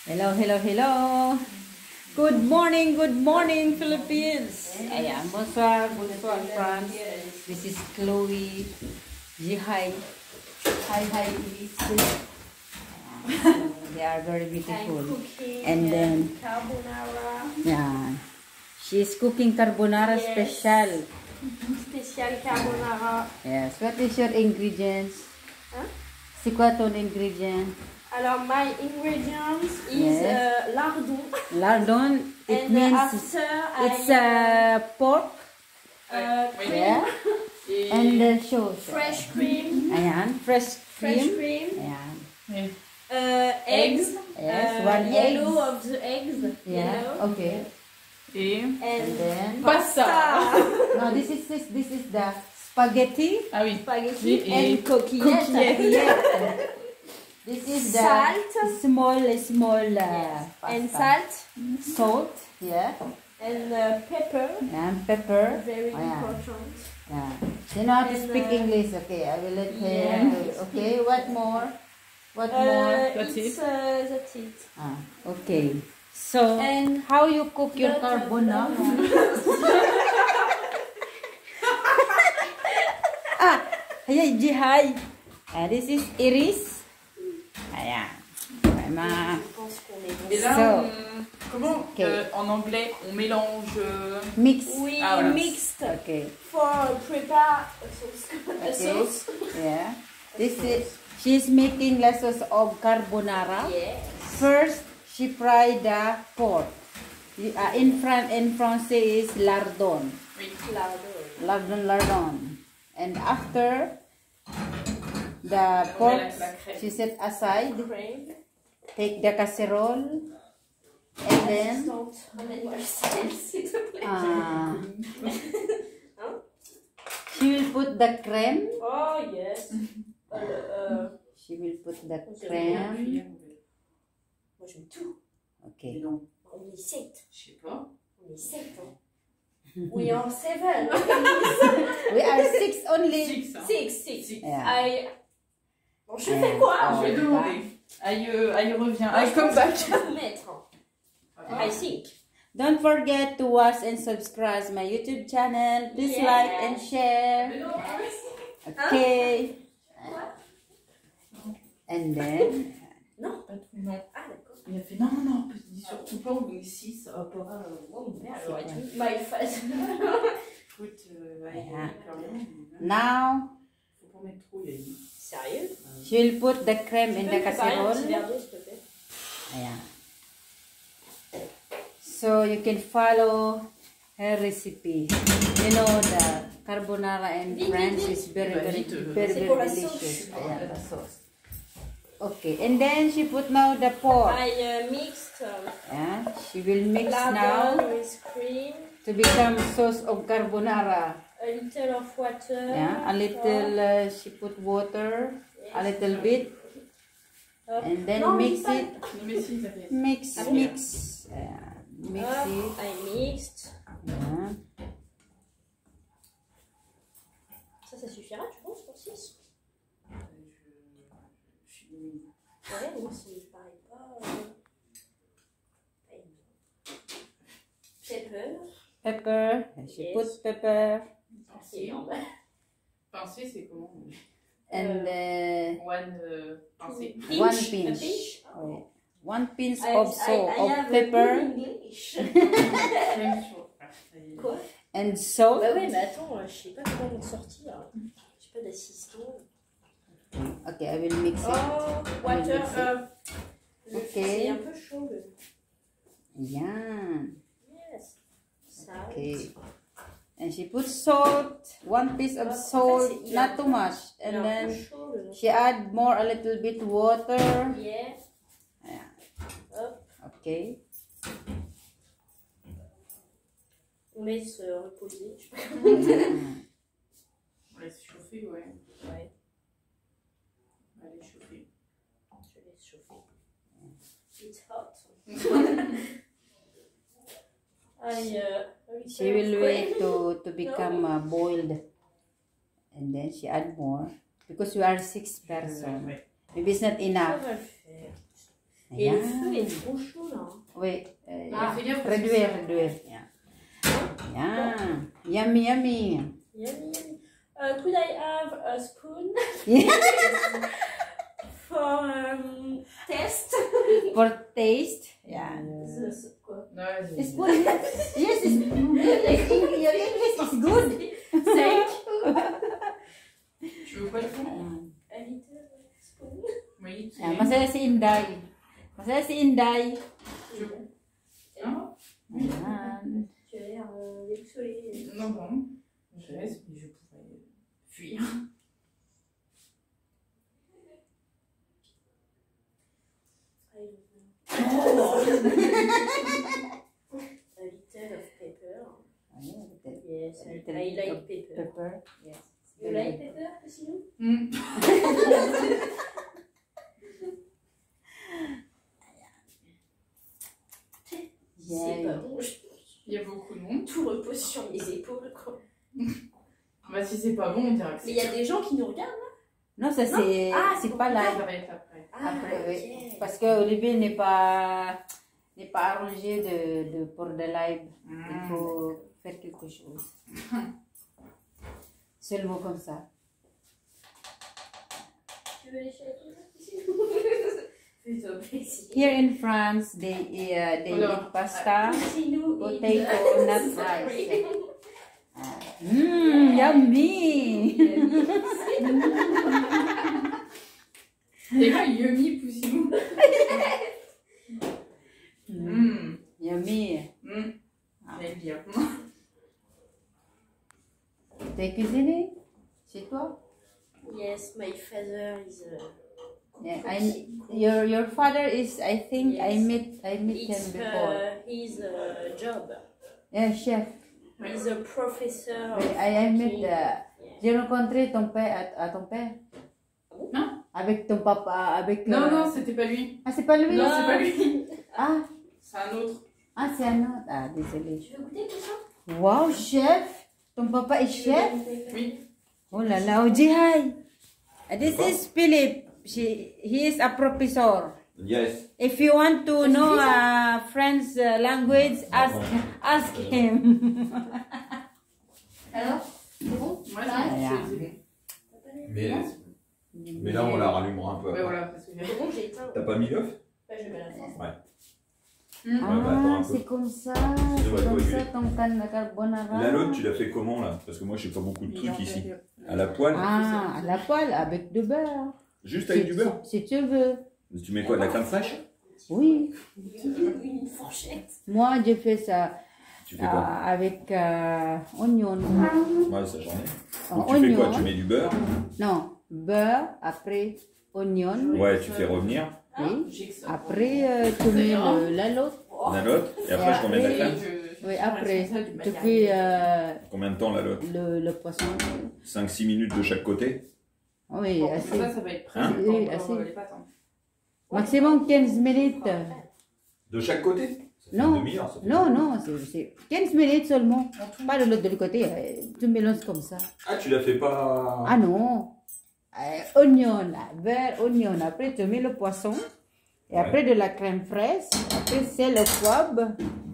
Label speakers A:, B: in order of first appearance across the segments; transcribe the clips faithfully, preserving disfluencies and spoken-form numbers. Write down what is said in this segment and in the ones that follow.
A: Hello, hello, hello. Good morning, good morning, Philippines. Ayan, bonsoir, bonsoir, France. This is Chloe. Jihai. Hi, hi, they are very beautiful. And then,
B: carbonara.
A: yeah, she's cooking carbonara
B: Yes.
A: special.
B: Special carbonara.
A: Yes, what is your ingredients?
B: Hein?
A: C'est quoi ton ingredient?
B: Alors, my ingredients is
A: Yes.
B: uh, lardon.
A: Lardon, it
B: And
A: means
B: after
A: it's
B: I
A: uh, pork.
B: uh, cream,
A: Yeah. And the sauce.
B: fresh cream,
A: Ayan, fresh
B: fresh
A: cream.
B: cream,
A: Ayan.
B: uh, eggs.
A: Yes,
B: uh,
A: one
B: yellow
A: egg.
B: of the eggs.
A: Yeah,
B: Yellow.
A: okay.
B: And,
A: And then,
B: pasta.
A: no, this is this, this is the spaghetti
C: Ah oui.
B: Spaghetti
C: Et-
B: and coquillettes.
A: coquillette. This is the
B: Salt.
A: small, small uh,
B: Yes.
A: pasta.
B: And salt
A: Salt, yeah,
B: and uh, pepper.
A: and pepper.
B: Very
A: Oh, yeah.
B: important.
A: Yeah. She know how to
B: And,
A: speak
B: uh,
A: English. Okay, I will let her.
B: yes.
A: Okay, what more? What more?
B: Uh,
C: That's
B: it's,
C: it.
B: Uh, that's it.
A: Ah, okay. So,
B: And
A: how you cook your
B: lot of
A: carbonara? ah, hey, Jihai. Ah, this is Iris. Ayan. Vraiment.
B: Je pense qu'on est bon.
C: Et là,
A: So,
C: on- comment
A: ok.
C: euh, en anglais on mélange euh,
A: Mix.
B: We
C: Ah, voilà.
B: mixed
A: Okay.
B: for prepare a sauce. A
A: Okay.
B: sauce.
A: Yeah. This is, she's making la sauce of carbonara.
B: Yes.
A: First, she fried the pork. Y- Uh, in front, in français is lardon.
C: oui.
B: Lardon.
A: Lardon, lardon. And after the
C: On
A: pork,
C: met la- la crème.
A: she set aside.
B: Cream.
A: Take the casserole. And then,
B: Assistante. Ramène-moi le sel, s'il te plaît.
A: uh,
B: Hein?
A: she will put the crème.
B: Oh, yes. Euh, le, euh,
A: She will put the
B: Vous avez
A: crème.
C: Cuillère,
B: moi, je mets tout.
C: mais
A: Okay.
C: non,
B: On est sept.
C: je sais pas.
B: On est sept. Hein. We are seven.
A: We are six only.
C: Six, hein.
B: Six, six.
C: Six.
A: Yeah.
B: I... Bon, je
A: Yeah.
B: fais quoi?
A: Oh,
C: Je vais
A: ouais.
C: demander. Aïe, euh, aïe revient.
B: Moi,
C: Aïe
B: je
C: come
B: pense
C: back.
B: que je vais mettre. hein.
C: Ah.
B: I think.
A: Don't forget to watch and subscribe my YouTube channel. Please
B: Yes.
A: like and share.
C: Mais non, ah oui.
A: Okay.
B: Quoi?
A: And then,
B: Non.
C: Non.
B: Ah, d'accord.
C: Il a fait non, non, non, dis surtout pas, on est six. Hop, hop.
B: Ah, oh, merde,
A: C'est
B: j'aurais
A: quoi?
B: dû. My face.
C: Écoute, euh, aïe,
A: Ah.
C: carrément.
A: now
C: Faut pas mettre trop, il a dit.
B: Sérieux?
A: she will put the crème
B: Tu
A: in
B: peux
A: the
B: me préparer un petit
A: casserole.
B: verre d'eau, s'il te plaît?
A: Yeah. So you can follow her recipe. You know the carbonara in
B: Vite,
A: French
B: vite,
A: is very,
C: vite.
A: very,
C: Vite, euh,
A: very,
B: C'est
A: very
B: pour la
A: delicious.
B: sauce.
A: Yeah, the sauce. Okay, and then she put now the pork.
B: I uh, mixed um,
A: Yeah, she will mix now
B: lardon with cream,
A: to become sauce of carbonara.
B: a little of water.
A: Yeah, a little. Uh, she put water, a little bit,
B: Hop.
A: and then
B: Non,
A: mix
B: pas-
A: it.
C: Non, mais si, ça fait.
A: Mix,
B: Ah bon?
A: mix, yeah, mix
B: Hop,
A: it.
B: I mixed.
A: Yeah.
B: Ça, ça suffira, tu penses, pour six?
C: Euh, je- je suis nulle.
B: Ouais, moi, ça me paraît pas. euh, Pepper.
A: Pepper. And she
B: Yes.
A: put pepper
B: C'est énorme.
C: Pincé, c'est comment?
A: and uh,
C: One euh, pincé.
B: Pinch.
A: one
B: A
A: pinch.
B: pinch?
A: Wait. One pinch
B: I-
A: of
B: I-
A: salt
B: I
A: of
B: have a
A: pepper
B: good English.
C: Crème sur- ah, ça y est.
B: Quoi?
A: and salt.
B: Bah ouais, mais attends, euh, je sais pas comment m'en sortir. J'ai pas d'assistant.
A: Okay, I will mix it.
B: Oh, water.
A: mix it.
B: euh, le-
A: Ok.
B: C'est un peu chaud. Le...
A: Yeah.
B: Yes. Ça.
A: Okay. And she put salt, one piece of
B: Ah,
A: salt,
B: en fait, c'est-
A: not too much.
B: Il est
A: And
B: un peu
A: then
B: chaud, le...
A: she add more a little bit water.
B: Yeah.
A: Yeah.
B: Hop.
A: Okay.
B: On laisse euh, reposer. Je sais pas comment dire.
A: Mm.
C: On laisse chauffer, ouais.
B: Ouais,
C: Allez, chauffer.
B: je laisse chauffer. It's hot. I, uh,
A: She will wait to, to become uh, boiled. And then she add more. Because we are six
C: Euh,
A: person.
C: ouais.
A: Maybe it's not
B: Ça
A: enough.
B: va le faire. Et le feu est trop chaud là.
A: Oui. Euh,
C: Ah, fais gaffe, parce que
A: réduire,
C: ça-
A: réduire. Yeah. Yeah. Yummy, yummy.
B: Yummy, yummy. Uh, could I have a spoon for um, test?
A: For taste. Yeah.
B: The- the- quoi?
C: Ouais, j'ai-
A: It's good. Yes, it's, your English is good.
B: Thank
C: Tu veux quoi, le fond?
B: a little spoon.
C: Oui, tu
A: Yeah, masaya si Inday. Masaya si Inday.
C: Hein?
A: Ayan.
B: Tu as l'air euh, déboussolé.
C: Non, bon. Je laisse, mais je pourrais fuir.
B: A little of pepper.
A: Ayan,
B: Yes,
A: A
B: I,
A: little
B: I
A: bit
B: like
A: of
B: pepper.
A: Pepper. Yes.
B: You like pepper, Cécile?
C: Hmm.
B: C'est
A: Yeah.
B: pas bon, je-
C: Il y a beaucoup de monde.
B: tout repose sur mes épaules, quoi.
C: Bah, si c'est pas bon, on dira que
B: Mais
C: c'est.
B: il y a des gens qui nous regardent.
A: Non, ça c'est
B: Ah,
A: c'est
B: c'est
A: pas
B: pour
A: là.
C: Ça va être après.
B: Ah,
A: Après, oui.
B: ok.
A: Parce que Olivier n'est pas n'est pas arrangé de, de pour de live. Il
C: Hmm.
A: faut faire quelque chose. Seulement comme ça.
B: Tu veux lécher la cuillère? Fais-toi plaisir.
A: Here in France, they uh, they
C: Alors,
A: eat pasta.
B: Laissez-nous eat.
A: Potato, not
B: Sorry.
A: rice. Mmm, yummy.
C: Et là, yummy, poussez-nous. Hmm.
A: Yummy.
C: Hmm.
A: Ah.
C: J'aime bien.
A: T'as cuisiné chez toi?
B: Yes, my father is a
A: Yeah, I, your your father is. I think I
B: Yes.
A: met I met
B: It's
A: him before.
B: uh, his uh, job.
A: Yeah, chef.
B: He's a professor.
A: Oui,
B: of
A: I, I met.
B: cooking.
A: Uh, J'ai rencontré ton père à, à ton père.
C: Non?
A: Avec ton papa, avec.
C: Non,
A: euh,
C: non, c'était pas lui.
A: Ah, c'est pas lui.
C: Non, c'est pas lui.
A: Ah,
C: C'est un autre.
A: ah, c'est un autre. Ah, désolé.
B: Tu veux goûter tout ça?
A: Wow, chef. Ton papa est chef.
C: Oui.
A: Oh là là, oh Jihai. This is Philip. She, he is a professor.
D: Yes.
A: If you want to know uh, French uh, language, ask ask him.
B: Alors, c'est bon?
C: Moi,
A: Ah,
C: c'est
A: yeah.
C: c'est bon.
D: Mais, mais là, on la rallumera un peu.
C: Ouais,
D: après.
C: voilà. Parce que j'ai-
B: C'est bon, j'ai éteint.
D: T'as pas mis l'œuf?
B: Bah, je vais la faire.
D: Ouais.
C: Hmm.
D: Ouais, bah, attends un
A: Ah,
D: peu.
A: c'est comme ça.
D: Ça
A: C'est
D: va
A: comme ça
D: coaguler.
A: ton can carbonara.
D: La l'autre, tu l'as fait comment là? Parce que moi, j'ai pas beaucoup de
C: Il est en
D: trucs ici.
C: fait-
D: À la poêle?
A: Ah, à la poêle avec du beurre.
D: Juste avec
A: Si-
D: du beurre?
A: Si, si tu veux.
D: Tu mets quoi? De la crème fraîche?
A: Oui.
B: Une fourchette.
A: Moi, je fais ça
D: Tu fais
A: euh,
D: quoi?
A: avec euh, oignon.
D: Ouais, ça j'en ai.
A: Euh,
D: Donc, tu fais quoi?
A: oignon.
D: Tu mets du beurre?
A: Non, beurre, après oignon.
D: Ouais, tu fais revenir
A: Oui.
C: J'ai que ça.
A: Après, euh, tu mets le, la l'autre.
D: la lotte. Et après, je remets de la
A: Oui.
D: crème.
C: Je-
A: Oui,
C: je suis
A: après,
C: responsable du
A: tu
C: macaron.
A: fais euh,
D: Combien de temps la lotte?
A: le, le poisson.
D: cinq six minutes de chaque côté?
A: Oui,
C: Bon,
A: assez.
C: ça, ça va être prêt.
D: Hein?
C: Pas
A: Oui,
C: encore,
A: assez.
C: euh, les pâtes, hein.
A: Maximum quinze minutes.
D: De chaque côté? Ça fait
A: Non.
D: une demi-heure, ça fait-
A: Non, non, c'est c'est quinze minutes seulement. Pas de l'autre de l'autre côté. euh, Tu mélanges comme ça.
D: Ah, tu la fais pas.
A: Ah non. Euh, oignon, là, beurre, oignon. Après, tu mets le poisson. Et
D: Ouais.
A: après, de la crème fraîche. Après, c'est le poivre.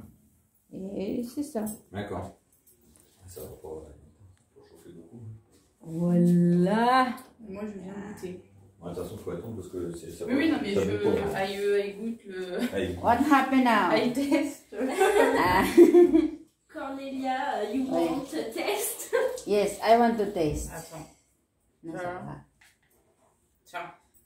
A: Et c'est ça.
D: D'accord. Ça va pas, pas chauffer beaucoup.
A: Voilà.
C: Moi, je viens de goûter.
D: Ouais, de toute façon, il faut attendre parce que c'est ça.
C: Oui, oui, non, mais
D: ça
C: je.
D: bouge pas.
C: Aïe, euh, aïe, goûte le.
D: Allez.
A: What happened now?
C: Aïe, test.
A: Ah,
B: Cornelia, uh, you
A: Oui.
B: want a test?
A: yes, I want to taste.
C: Attends.
A: Non, ça
C: Voilà.
A: va.
C: Tiens.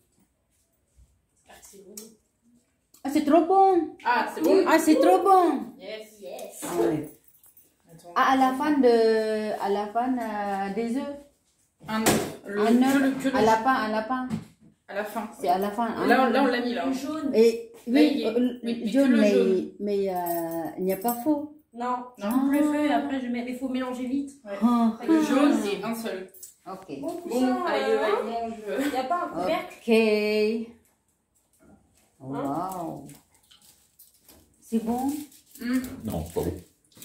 B: Ah, c'est bon.
A: Ah, c'est trop bon.
C: Ah, c'est bon?
A: Ah, c'est trop bon.
C: Yes.
B: Yes.
A: Ah, oui.
C: Attends.
A: Ah, à la fin de, à la fin euh, des œufs.
C: Un œuf. Le-
A: Un
C: que
A: œuf
C: le- que le-
A: à la fin, à la fin.
C: À la fin.
A: C'est à la fin. hein.
C: Là, on- là, on l'a mis là.
B: Le jaune.
A: Et
C: Là, il
A: oui,
C: y est.
A: euh,
C: Oui,
A: le
C: que
A: jaune,
C: le
A: mais,
C: jaune.
A: mais euh, il n'y a pas faux.
B: Non, je
C: Non.
B: coupe le feu et après je mets. Mais il faut mélanger vite.
A: Ah,
C: Le jaune, c'est un seul.
A: ok.
B: Bon,
C: Bon,
B: cousin,
C: aïe,
B: euh,
C: aïe, mange.
B: Il n'y a pas un couvercle?
A: Ok. Wow. C'est bon?
C: Hum.
D: Non, pas bon.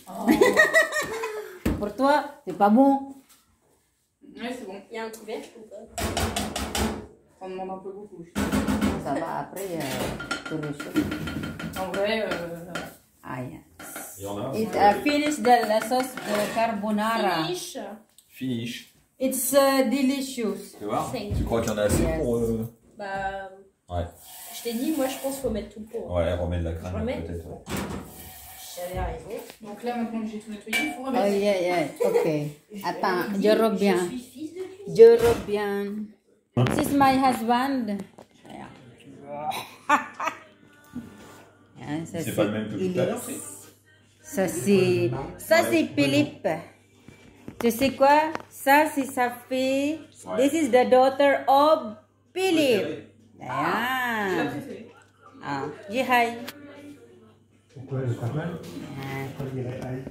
A: Pour toi, c'est pas bon?
C: Ouais, c'est bon.
B: Il y a un couvercle ou pas?
C: On demande un peu beaucoup.
A: Ça va après, euh, tout le chaud.
C: En vrai, euh,
A: Ah, yeah.
D: Il y en a.
A: It uh, finish the la sauce de carbonara.
B: Finish.
D: Finish.
A: It's uh, delicious.
D: Tu vois?
B: Thank
D: Tu crois qu'il y en a assez
A: Yes.
D: pour. Euh...
B: Bah,
D: Ouais.
B: je t'ai dit, moi je pense qu'il faut mettre tout le pot.
D: Ouais, remettre de la crème
B: Je remets
D: peut-être. Ouais.
B: J'avais raison.
C: donc là, maintenant que j'ai tout nettoyé, il faut
A: Oh
C: remettre.
A: yeah, yeah. Ok. Attends, je reviens.
B: Je suis fils de cuisine.
A: Je reviens. This is my husband. Yeah. Hein, ça,
D: C'est pas le même que tout à l'heure,
A: Elise. Ça c'est, ça c'est Philippe. Tu sais quoi? Ça c'est sa fille.
D: Ouais.
A: This is the daughter of Philippe.
C: C'est la
A: Ah.
C: préférée.
A: Ah. Jihai.
E: Pourquoi elle est pas mal?
A: Ah.
E: Pourquoi elle dirait aïe?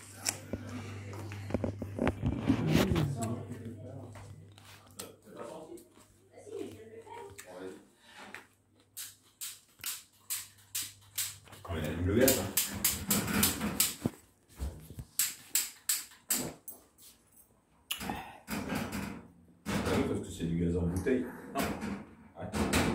D: Quand il allume le gaz. Hein. Ah oui, parce que c'est du gaz en bouteille. Non. Ouais.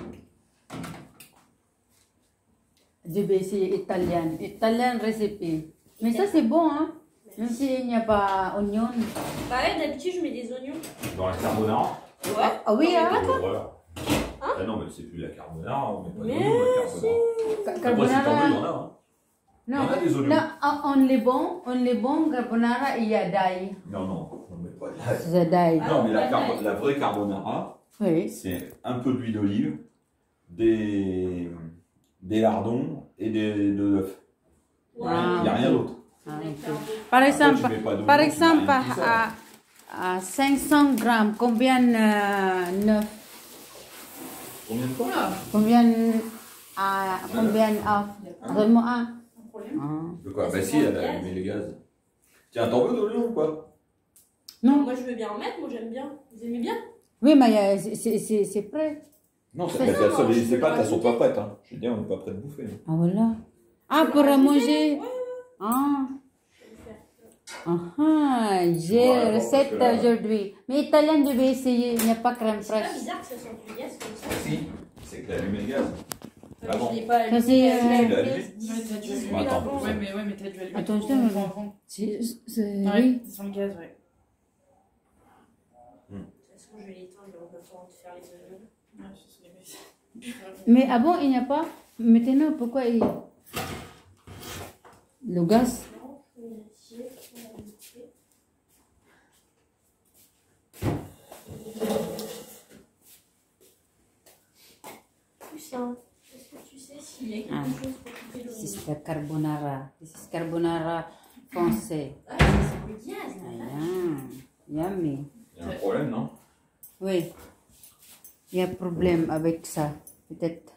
A: Je vais essayer italien. Italien recipe. Mais ça c'est bon, hein? Même s'il n'y a pas oignon.
B: Bah ouais, d'habitude je mets des oignons.
D: Dans la carbonara.
B: Ouais.
A: Ah oui, hein?
D: Oh, l'horreur. Ah non, mais c'est plus la carbonara, on met pas
B: Mais
D: d'oignon dans la carbonara. Après, si t'en veux, il y en a. Hein.
A: Non,
D: Il y en a des oignons.
A: non, on les bon, on les bon carbonara, il y a d'ail.
D: Non, non, on met pas de l'ail.
A: C'est d'ail.
B: Ah,
D: Non, mais la,
B: pas
D: carbo-
B: d'ail.
D: la vraie carbonara,
A: Oui.
D: c'est un peu d'huile d'olive, des, des lardons et des, de l'œuf. Il
A: Ah,
D: n'y a rien
A: ok.
D: d'autre.
A: Ah, ok.
B: D'accord.
A: Par
D: Après,
A: exemple,
D: tu mets pas d'oignon,
A: par
D: tu
A: exemple,
D: mets rien de tout ça.
A: à, à cinq cents grammes, combien euh, neuf?
D: Combien de fois
C: Oula,
A: Combien à combien off? Donne-moi un.
C: un problème.
A: Ah.
D: De quoi? Bah si, elle a allumé les gaz. Tiens, t'en veux d'oignon ou pas?
A: Non.
B: Moi je veux bien en mettre, moi j'aime bien. Vous aimez bien?
A: Oui, mais euh, c'est- c'est c'est- c'est prêt.
D: Non,
A: C'est
D: c'est
A: ça,
D: pas ça,
B: moi,
D: les
B: je peux
D: pâtes,
B: le
D: elles sont pas prêtes. Hein. Je veux dire, on n'est pas prêt de bouffer. hein.
A: Ah voilà. Ah,
B: Je
A: pour
B: peux le
A: manger.
B: rajouter? Ouais,
A: Ah.
B: je vais le faire.
A: Ah, ah, j'ai
D: Ouais, bon,
A: recette
D: parce que là-
A: aujourd'hui. Mais italien, je vais essayer. Il n'y a pas crème
B: C'est pas
A: fraîche.
B: bizarre que ça sente du gaz comme ça.
D: Si, c'est que t'as allumé le gaz. Ah bon?
B: Je l'ai pas
A: Ça,
B: allumé.
A: c'est, euh,
B: Je l'ai
D: Tu l'as
B: allumé
D: allumé?
B: dix-
C: Ouais, t'as dû
B: dix
C: allumer.
B: minutes
D: Attends,
B: avant.
C: Ouais, mais, ouais, mais t'as dû allumer.
A: Attends,
C: ton-
A: je te-
C: ton avant.
A: C'est- c'est-
C: Ouais,
A: oui.
C: c'est sur le gaz, ouais.
B: De toute façon, je vais l'éteindre, on va pouvoir te faire les oignons.
C: Ouais, ce sont les baisses.
A: Mais avant, il n'y a pas. Maintenant, pourquoi il. Le gaz.
B: Non, je vais vérifier. On va vérifier. Poussin, est-ce que tu sais s'il y a quelque
A: Ah.
B: chose pour couper
A: This is
B: l'oignon?
A: the carbonara. This is carbonara foncé.
B: Ah, c'est sur le gaz, là.
A: Ah, yummy.
D: Il y a un problème, non?
A: Oui. Il y a problème avec ça. Peut-être.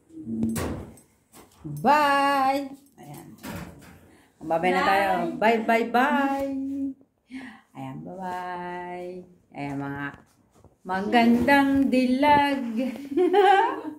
A: Bye! Ayan. Mababay na tayo. Bye, bye, bye! Ayan, bye-bye. Ayan, mga magandang dilag.